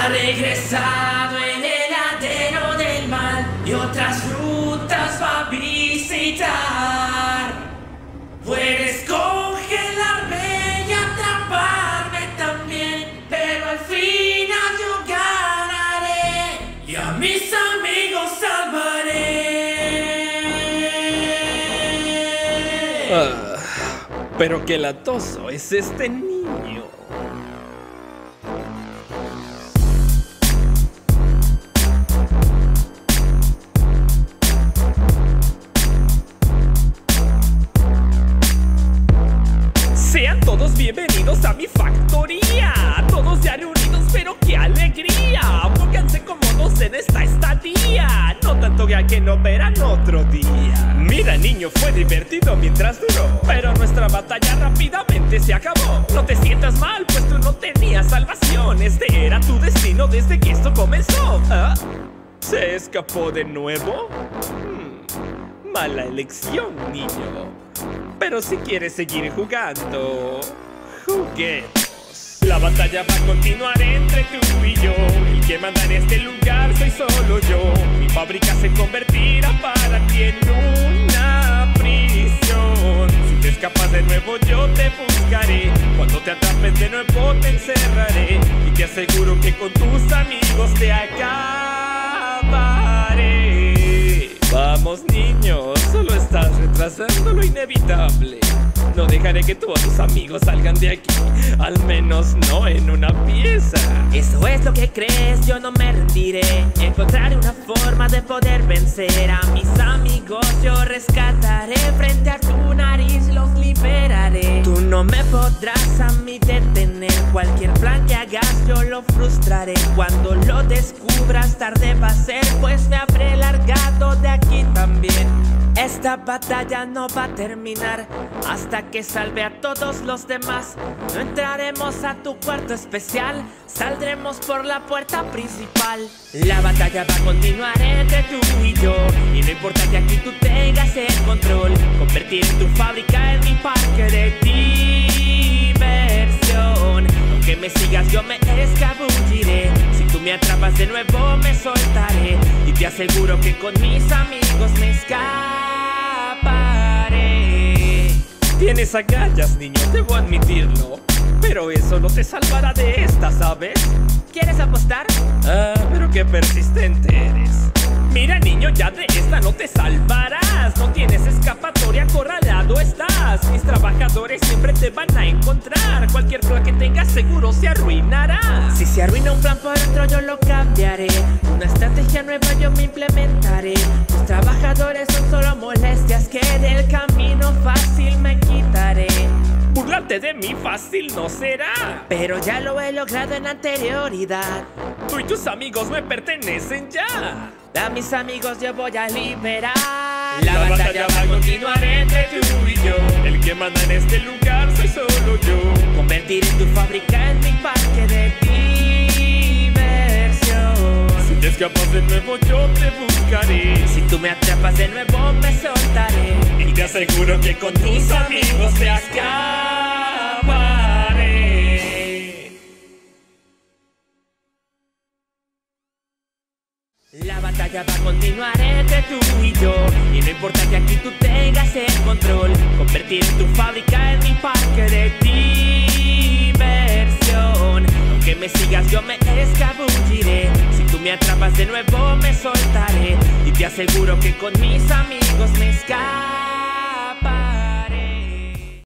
regresado el heladero del mal y otras frutas va a visitar. Puedes congelarme y atraparme también, pero al final yo ganaré y a mis amigos salvaré. Pero qué latoso es este niño. Sean todos bienvenidos a mi factoría. Todos ya reunidos, pero qué alegría. Pónganse cómodos en esta estadía. No tanto ya que no verán otro día. Mira niño, fue divertido mientras duró, pero nuestra batalla rápidamente se acabó. No te sientas mal, pues tú no tenías salvación. Este era tu destino desde que esto comenzó. ¿Ah? ¿Se escapó de nuevo? Mala elección, niño. Pero si quieres seguir jugando, juguemos. La batalla va a continuar entre tú y yo. El que manda en este lugar soy solo yo. Mi fábrica se convertirá para ti en una prisión. Si te escapas de nuevo yo te buscaré. Cuando te atrapes de nuevo te encerraré. Y te aseguro que con tus amigos te acabaré. Vamos niños, solo estás retrasando lo inevitable. No dejaré que tú o tus amigos salgan de aquí, al menos no en una pieza. Eso es lo que crees, yo no me rendiré. Encontraré una forma de poder vencer a mis amigos. Yo rescataré, frente a tu nariz los liberaré. Tú no me podrás a mí detener. Cualquier plan que hagas yo lo frustraré. Cuando lo descubras tarde va a ser, pues me habré largado de aquí también. Esta batalla no va a terminar hasta que salve a todos los demás. No entraremos a tu cuarto especial, saldremos por la puerta principal. La batalla va a continuar entre tú y yo, y no importa que aquí tú tengas el control. Convertir tu fábrica en mi parque de diversión. Aunque me sigas yo me escabulliré. Si tú me atrapas de nuevo me soltaré. Y te aseguro que con mis amigos me escaparé. Tienes agallas, niño, debo admitirlo, pero eso no te salvará de esta, ¿sabes? ¿Quieres apostar? Pero qué persistente eres. Mira, niño, ya de esta no te salvarás. No tienes escapatoria, acorralado estás. Mis trabajadores siempre te van a encontrar. Cualquier plan que tengas seguro se arruinará. Si se arruina un plan por dentro yo lo cambiaré. Una estrategia nueva yo me implementaré. Tus trabajadores son solo molestias que del camino fácil me quitaré. Burlarte de mí fácil no será, pero ya lo he logrado en anterioridad. Tú y tus amigos me pertenecen ya. A mis amigos yo voy a liberar. La batalla va a continuar entre tú y yo. El que manda en este lugar soy solo yo. Convertir tu fábrica en mi parque de diversión. Si te escapas de nuevo yo te buscaré. Si tú me atrapas de nuevo me soltaré. Y te aseguro que con tus amigos te acabaré. La batalla va a continuar entre tú y yo, y no importa que aquí tú tengas el control. Convertir tu fábrica en mi parque de diversión. Aunque me sigas yo me escabulliré. Si tú me atrapas de nuevo me soltaré. Y te aseguro que con mis amigos me escaparé.